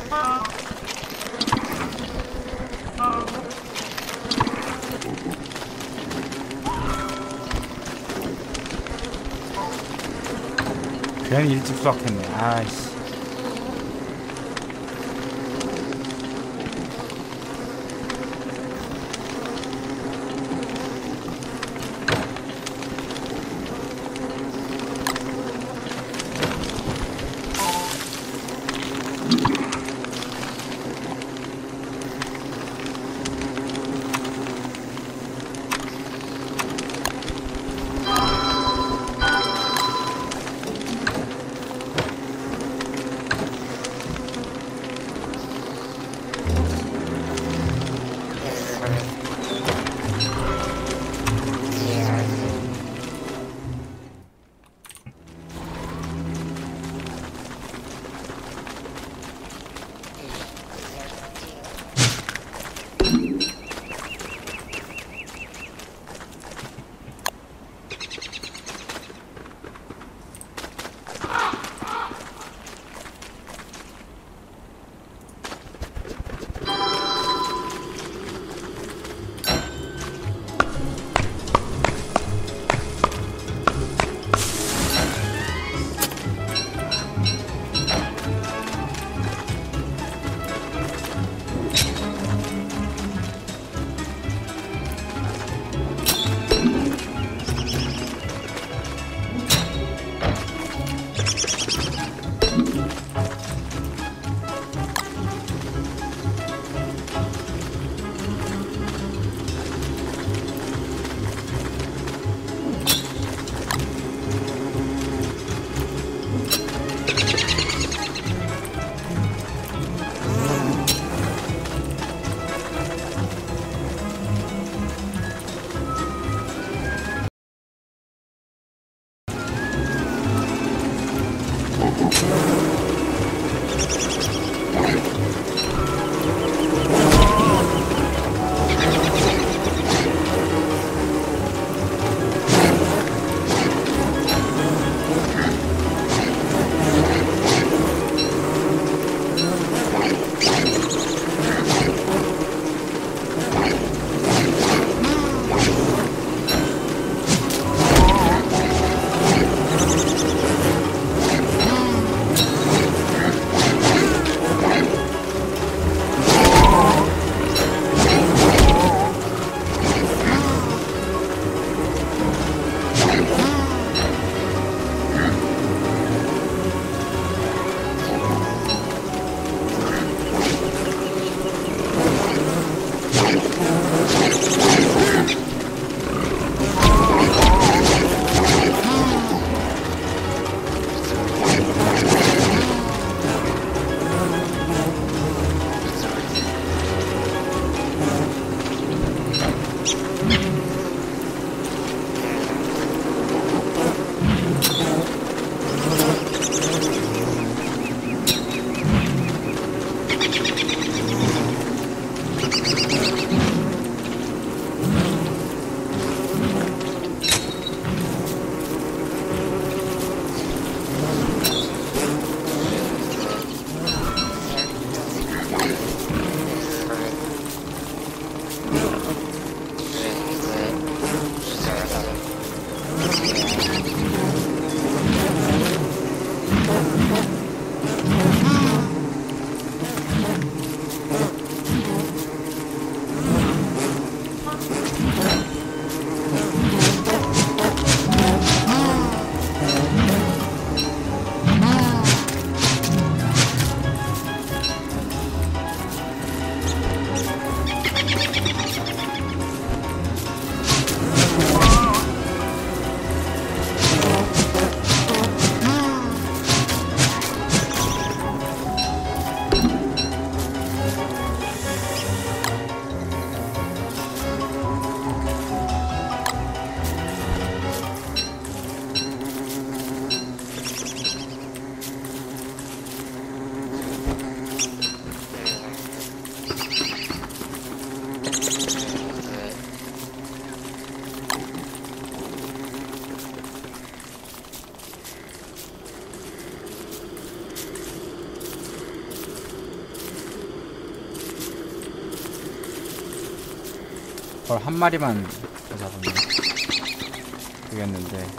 괜히 일찍 수확했네. 아이씨. 벌 한 마리만 더 잡으면 되겠는데.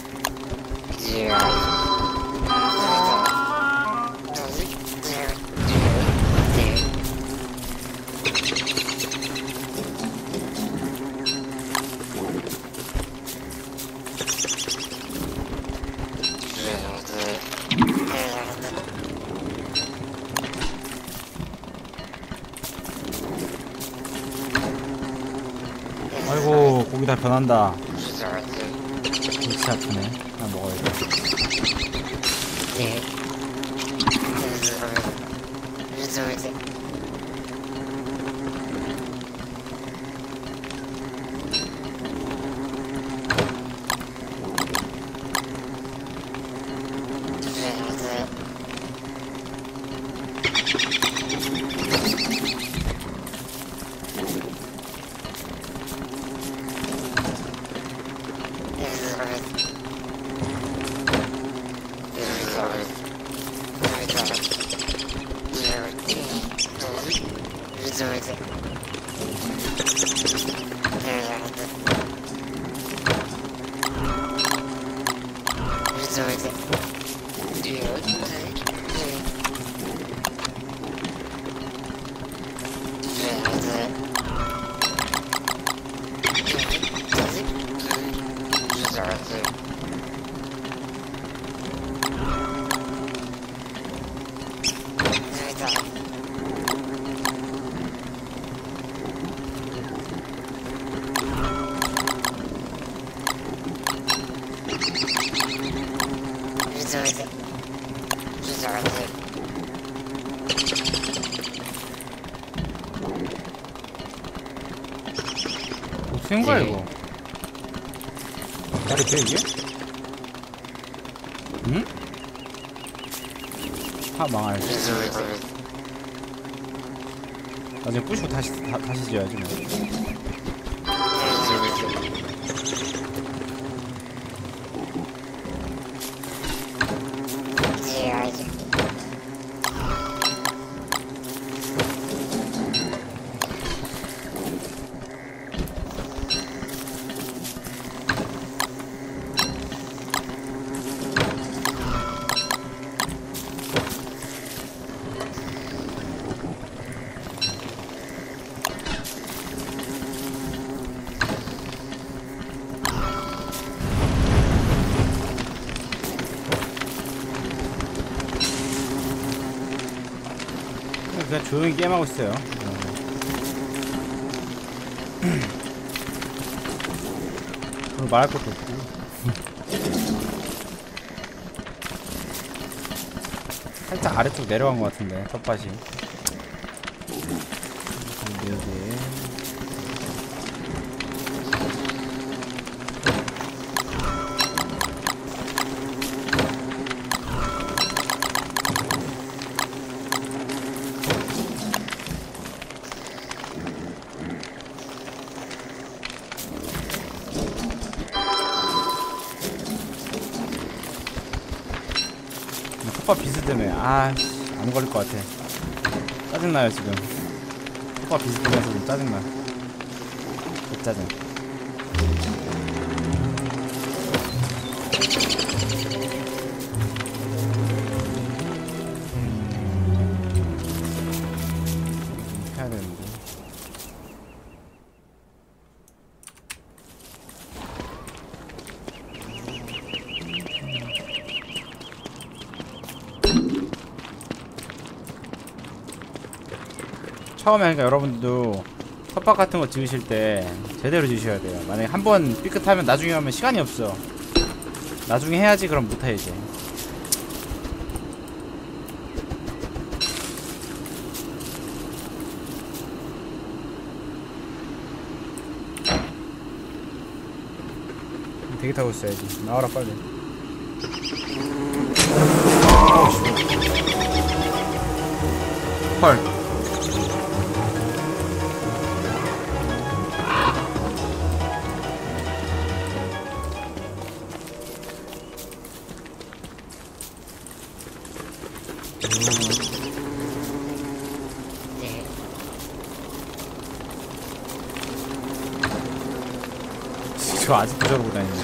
아이고, 고기 다 변한다. 진짜 아프네. 하나 먹어야겠다. 무슨 거야 이거? 말이 돼 이게? 응? 망할. 나중에 부시고 다시 지어야지 뭐. 그냥 조용히 게임하고 있어요. 별로 말할 것도 없고. 살짝 아래쪽 내려간 것 같은데 텃밭이. 텃밭 비스 때문에 안 걸릴 것 같아. 짜증나요 지금. 텃밭 비스 때문에 좀 짜증나. 짜증. 해야 되는데. 처음에 그러니까 여러분들도 텃밭 같은 거 지으실 때 제대로 지으셔야 돼요. 만약에 한번 삐끗하면 나중에 하면 시간이 없어. 나중에 해야지. 그럼 못해 이제. 대기 타고 있어야지. 나와라 빨리. 헐. 저 아직도 저러고 다니네.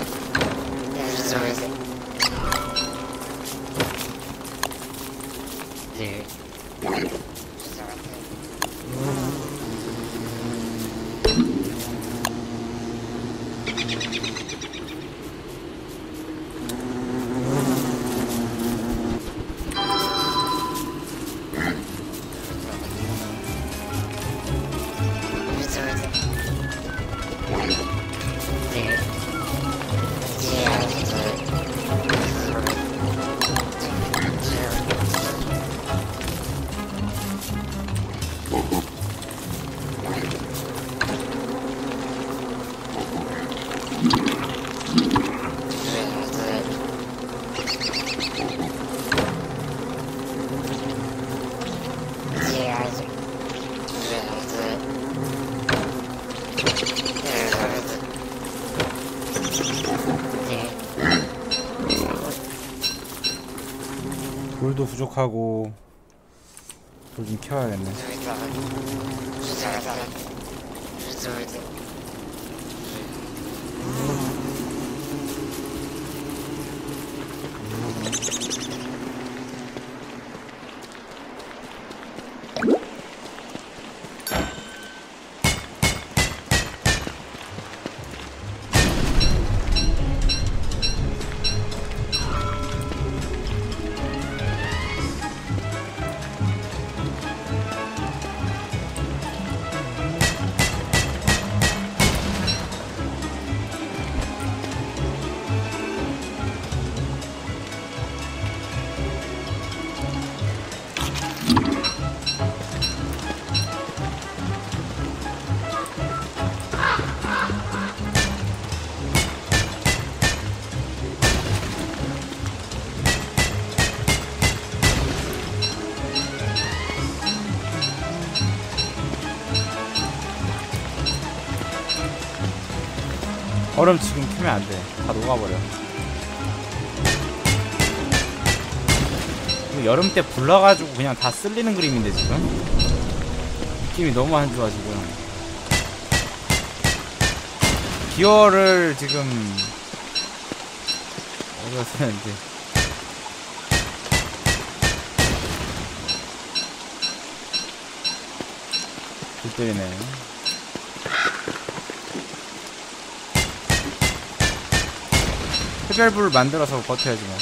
돌도 부족하고 돌 좀 키워야겠네. 얼음 지금 키면 안 돼. 다 녹아버려. 이거 여름 때 불러가지고 그냥 다 쓸리는 그림인데 지금 느낌이 너무 안 좋아 지금. 기어를 지금 어디가 쓰는데 불 때리네. 흡열불 만들어서 버텨야지 뭐.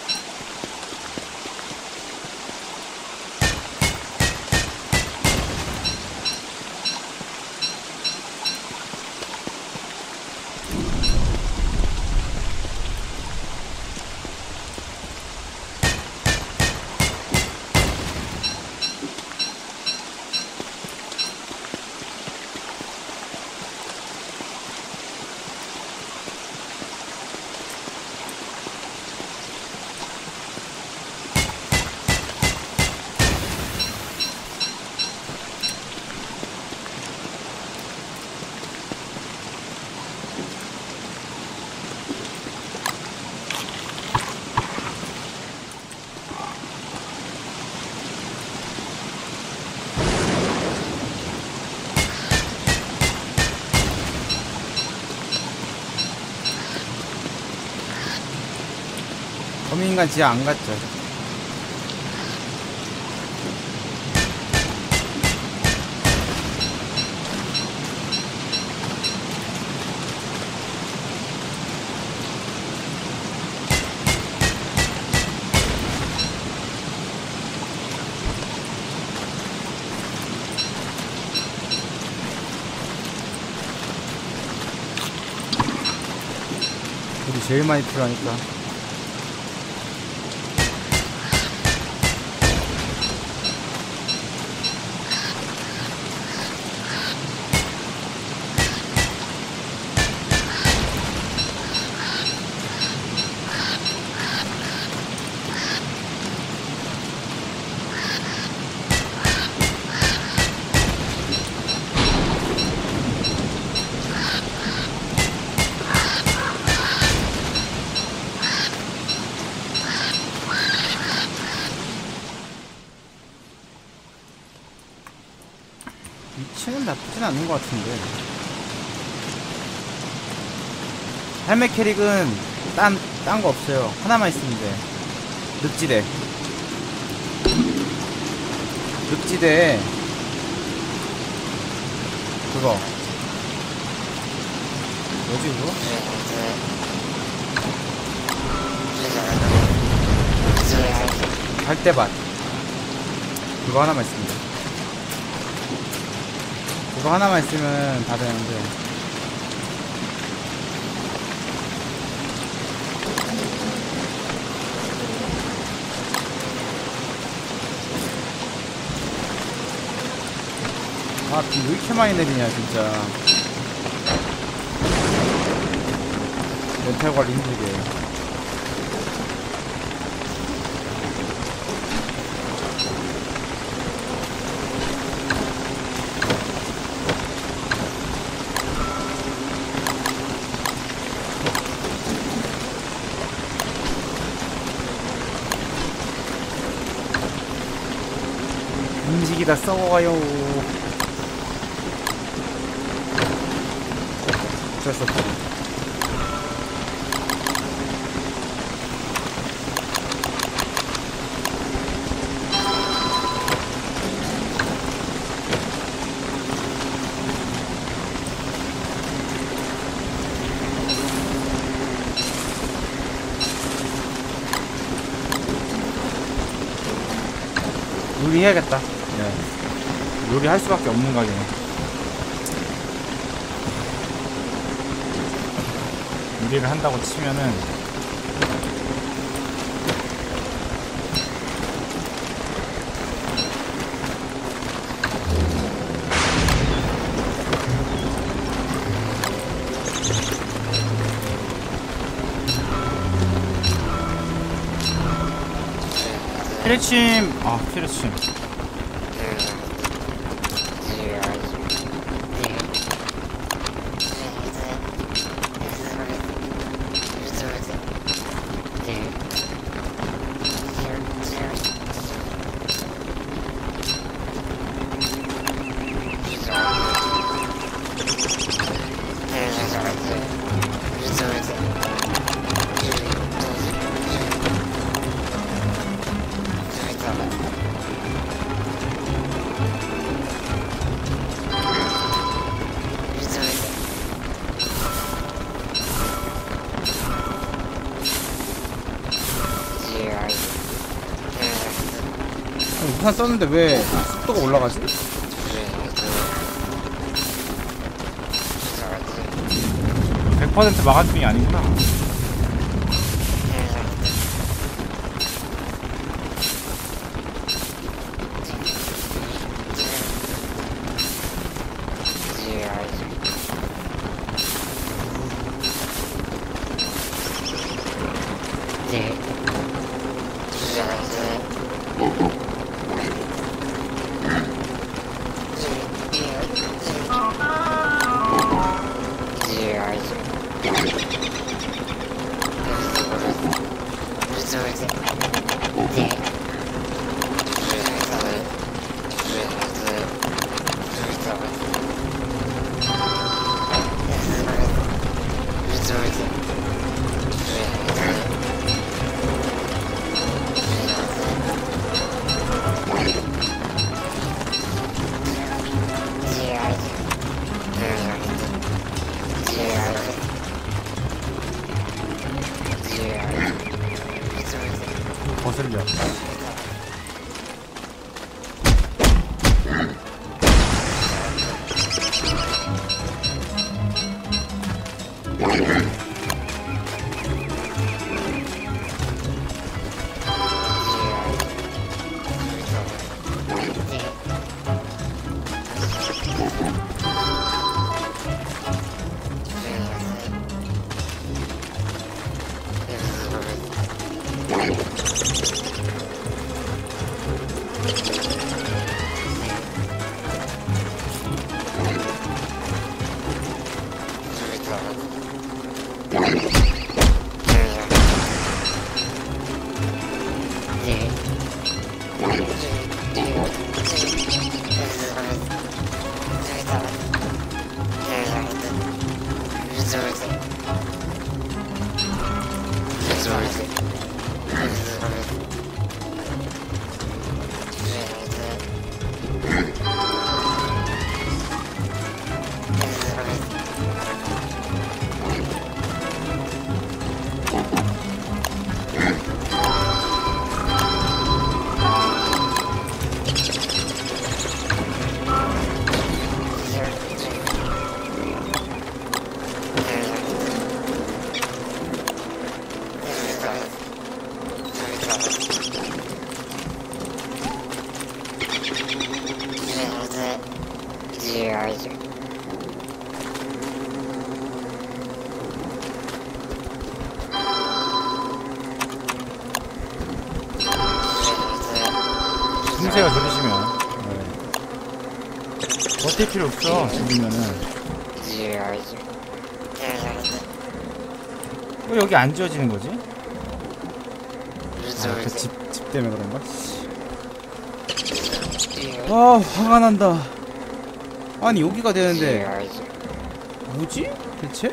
거미인간 지하 안 갔죠. 우리 제일 많이 필요하니까. 위치는 나쁘진 않은 것 같은데 할매 캐릭은 딴 거 없어요. 하나만 있으면 돼. 늪지대. 늪지대 그거 뭐지 그거? 갈대밭. 그거 하나만 있으면 돼. 그거 하나만 있으면 다 되는데. 아, 비 왜 이렇게 많이 내리냐 진짜. 멘탈 관리 힘들게. 음식이 다 썩어가요. 어쩔 수 없다. 요리해야겠다. 네. 요리할 수밖에 없는 가게네. 요리를 한다고 치면은 피레침. 아, 피레침. 우산 썼는데 왜 속도가 올라가지? 100% 마가중이 아니구나. 거슬려. 숨세요 들으시면. 버틸 필요 없어 들리면은. 왜 여기 안 지어지는 거지? 아, 그 집 때문에 그런가? 아 화가 난다. 아니 여기가 되는데 뭐지? 대체?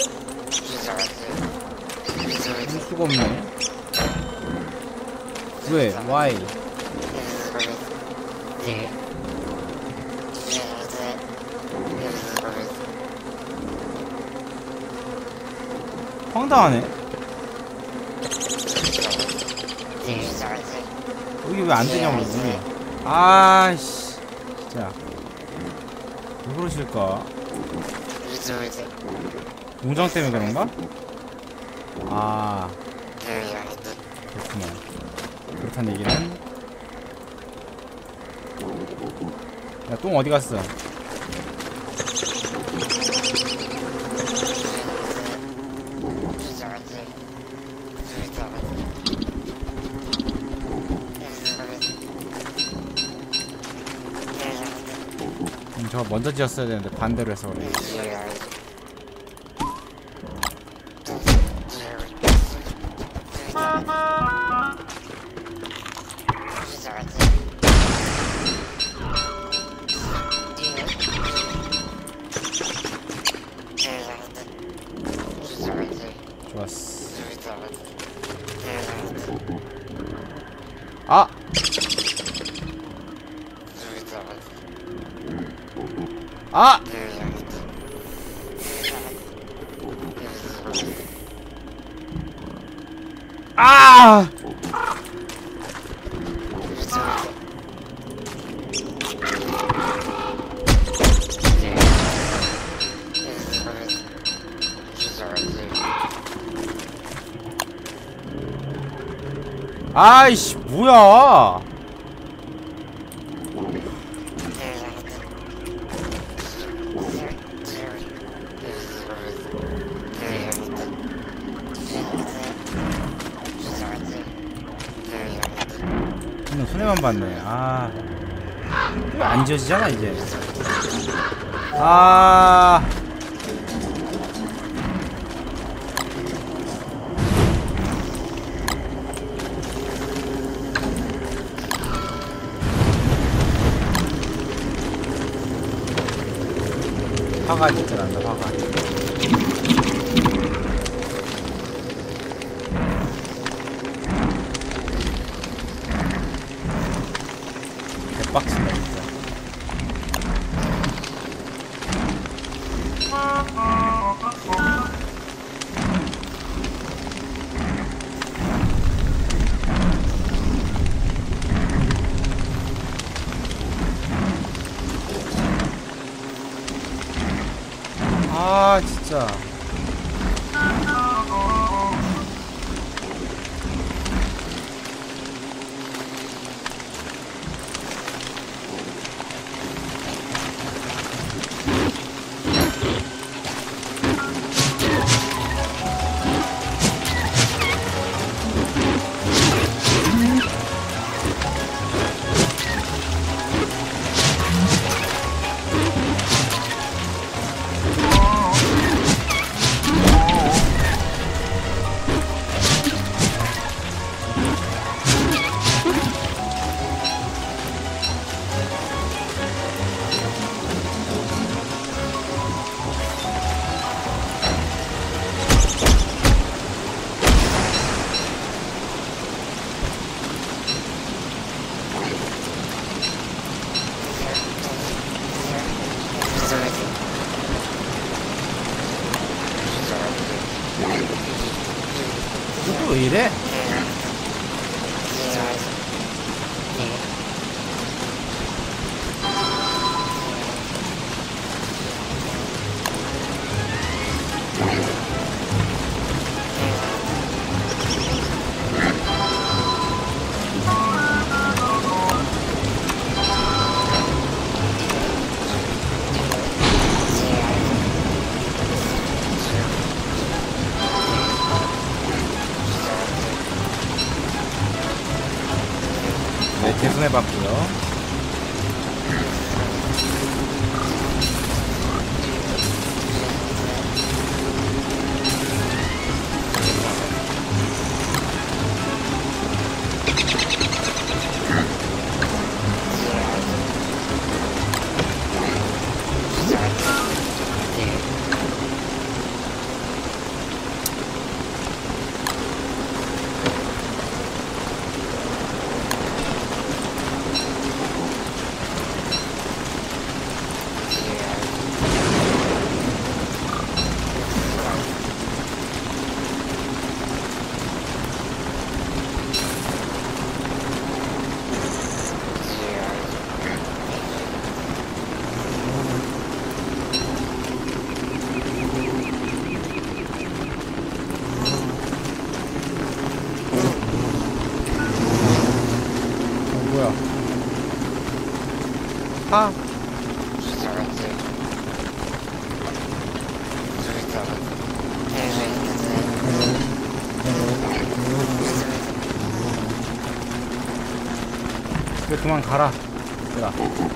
볼 수가 없네. 왜? Why? 황당하네. 여기 왜 안 되냐고 그러지. 아이씨 진짜 왜 그러실까? 공장 때문에 그런가? 아 그렇구나. 그렇단 얘기는. 야 똥 어디 갔어? 저거 먼저 지었어야 되는데 반대로 해서 그래. 좋았어. 아! 아! 아! 아이씨 뭐야? 손해만 봤네. 아, 왜 안 지어지잖아 이제. 아, 화가 진짜 난다. 화가. 빡친다 진짜. 아 진짜. 또 왜 이래? 뭐야? 아! 그래, 그만 가라. 얘들아.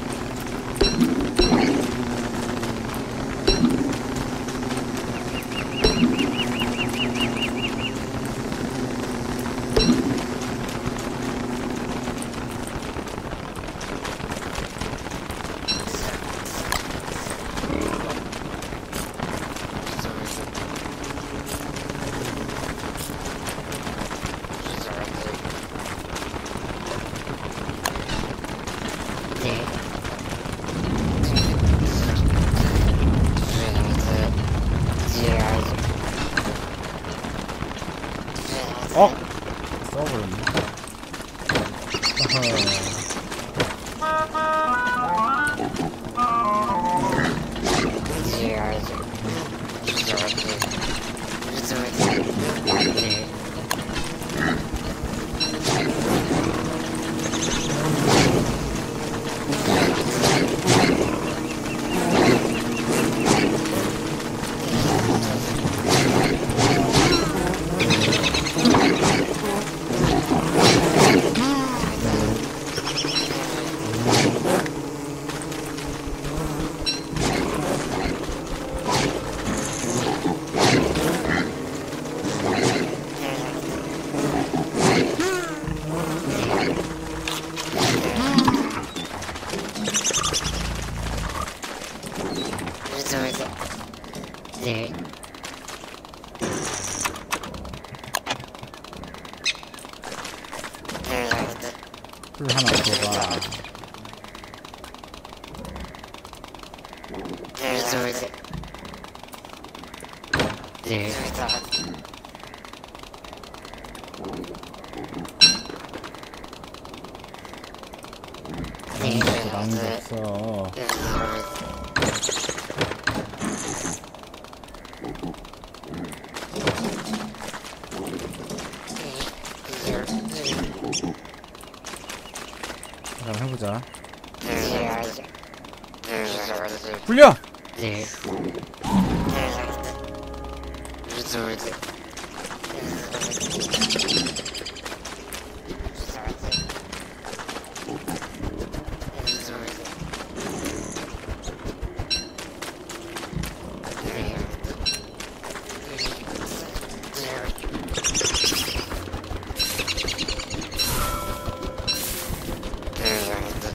어! 써버렸네. 풀 하나 줘봐. 남은 게 없어. 한번 해보자. 굴려!